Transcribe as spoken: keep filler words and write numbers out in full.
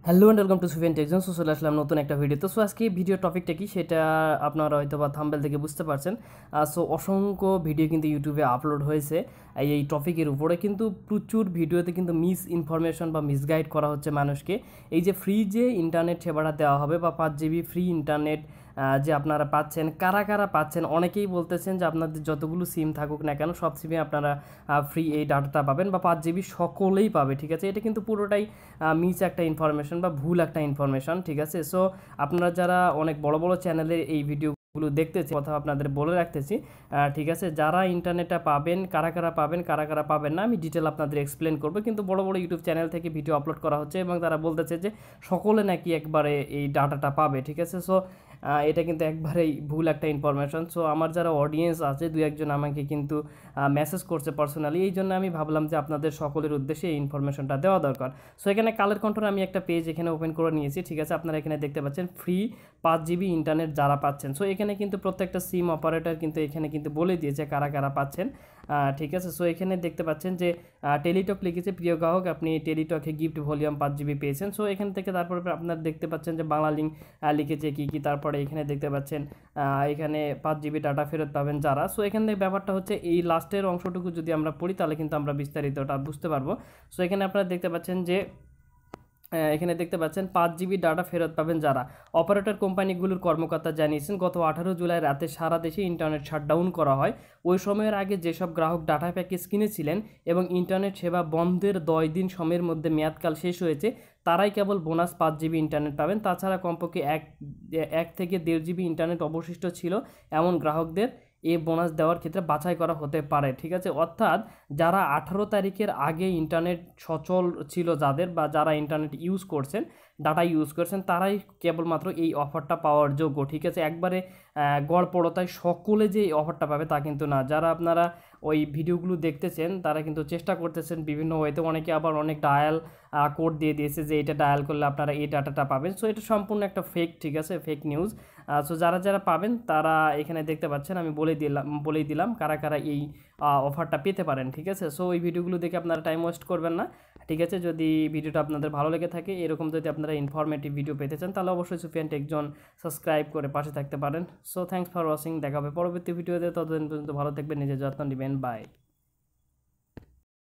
Hello and welcome to Sufiyan Techzone. So চলে আসলাম নতুন একটা ভিডিও। তো সো আজকে ভিডিও টপিকটা কি সেটা আপনারা হয়তো বা থাম্বনেল থেকে বুঝতে পারছেন। সো অসংখ্য ভিডিও কিন্তু ইউটিউবে আপলোড হয়েছে এই টপিকের উপরে, কিন্তু প্রচুর ভিডিওতে কিন্তু মিস ইনফরমেশন বা মিসগাইড করা হচ্ছে মানুষকে। এই যে ফ্রি যে ইন্টারনেট সেবাটা দেওয়া হবে বা পাঁচ জিবি ফ্রি ইন্টারনেট যে আপনারা পাচ্ছেন, কারা কারা পাচ্ছেন, অনেকেই বলতেছেন যে আপনাদের যতগুলো সিম থাকুক না কেন সব সিমে আপনারা ফ্রি এই ডাটাটা পাবেন বা পাঁচ জিবি সকলেই পাবে। ঠিক আছে, এটা কিন্তু পুরোটাই মিস একটা ইনফরমেশন বা ভুল একটা ইনফরমেশন। ঠিক আছে, সো আপনারা যারা অনেক বড় বড় চ্যানেলে এই ভিডিওগুলো দেখতেছি, কথা আপনাদের বলে রাখতেছি। ঠিক আছে, যারা ইন্টারনেটটা পাবেন, কারা কারা পাবেন, কারা কারা পাবেন না, আমি ডিটেল আপনাদের এক্সপ্লেন করবো। কিন্তু বড় বড় ইউটিউব চ্যানেল থেকে ভিডিও আপলোড করা হচ্ছে এবং তারা বলতেছে যে সকলে নাকি একবারে এই ডাটাটা পাবে। ঠিক আছে, সো এটা কিন্তু একবারেই ভুল একটা ইনফরমেশন। সো আমার যারা অডিয়েন্স আছে দুই একজন আমাকে কিন্তু মেসেজ করছে পার্সোনালি, এই জন্য আমি ভাবলাম যে আপনাদের সকলের উদ্দেশ্যে এই ইনফরমেশনটা দেওয়া দরকার। সো এখানে কালের কন্ট্রোল আমি একটা পেজ এখানে ওপেন করে নিয়েছি। ঠিক আছে, আপনারা এখানে দেখতে পাচ্ছেন ফ্রি পাঁচ জিবি ইন্টারনেট যারা পাচ্ছেন। সো এখানে কিন্তু প্রত্যেকটা সিম অপারেটর কিন্তু এখানে কিন্তু বলে দিয়েছে কারা কারা পাচ্ছেন। ঠিক আছে, সো এখানে দেখতে পাচ্ছেন যে টেলিটক লিখেছে প্রিয় গ্রাহক আপনি টেলিটকে গিফট ভলিউম পাঁচ জিবি পেয়েছেন। সো এখান থেকে তারপরে আপনারা দেখতে পাচ্ছেন যে বাংলা লিঙ্ক লিখেছে কী কী, তারপরে এখানে দেখতে পাচ্ছেন এখানে পাঁচ জিবি ডাটা ফেরত পাবেন যারা। সো এখান থেকে ব্যাপারটা হচ্ছে এই লাস্টের অংশটুকু যদি আমরা পড়ি তাহলে কিন্তু আমরা বিস্তারিতটা বুঝতে পারবো। সো এখানে আপনারা দেখতে পাচ্ছেন যে এখানে দেখতে পাচ্ছেন পাঁচ জিবি ডাটা ফেরত পাবেন যারা। অপারেটর কোম্পানিগুলোর কর্মকর্তা জানিয়েছেন গত আঠারো জুলাই রাতে সারা দেশে ইন্টারনেট শাটডাউন করা হয়। ওই সময়ের আগে যেসব গ্রাহক ডাটা প্যাকেজ কিনেছিলেন এবং ইন্টারনেট সেবা বন্ধের দশ দিন সময়ের মধ্যে মেয়াদকাল শেষ হয়েছে তারাই কেবল বোনাস পাঁচ জিবি ইন্টারনেট পাবেন। তাছাড়া কমপক্ষে এক এক থেকে দেড় জিবি ইন্টারনেট অবশিষ্ট ছিল এমন গ্রাহকদের এই বোনাস দেওয়ার ক্ষেত্রে বাছাই করা হতে পারে। ঠিক আছে, অর্থাৎ যারা আঠারো তারিখের আগে ইন্টারনেট সচল ছিল যাদের, বা যারা ইন্টারনেট ইউজ করছেন, ডাটা ইউজ করছেন, তারাই কেবলমাত্র এই অফারটা পাওয়ার যোগ্য। ঠিক আছে, একবারে গড়পড়তায় সকলে যে এই অফারটা পাবে তা কিন্তু না। যারা আপনারা ওই ভিডিওগুলো দেখতেছেন তারা কিন্তু চেষ্টা করতেছেন বিভিন্ন ওয়েতে, অনেকে আবার অনেক ডায়াল কোড দিয়ে দিয়েছে যে এটা ডায়াল করলে আপনারা এই ডাটাটা পাবেন। সো এটা সম্পূর্ণ একটা ফেক, ঠিক আছে, ফেক নিউজ। সো যারা যারা পাবেন তারা এখানে দেখতে পাচ্ছেন, আমি বলে দিলাম বলেই দিলাম কারা কারা এই অফারটা পেতে পারেন। ঠিক আছে, সো এই ভিডিওগুলো দেখে আপনারা টাইম ওয়েস্ট করবেন না। ঠিক আছে, যদি ভিডিওটা আপনাদের ভালো লেগে থাকে, এরকম যদি আপনারা ইনফরমেটিভ ভিডিও পেতে চান তাহলে অবশ্যই সুফিয়ান টেকজন সাবস্ক্রাইব করে পাশে থাকতে পারেন। সো থ্যাংকস ফর ওয়াচিং, দেখা হবে পরবর্তী ভিডিওতে। ততদিন পর্যন্ত ভালো থাকবেন, নিজের যত্ন নেবেন, বাই।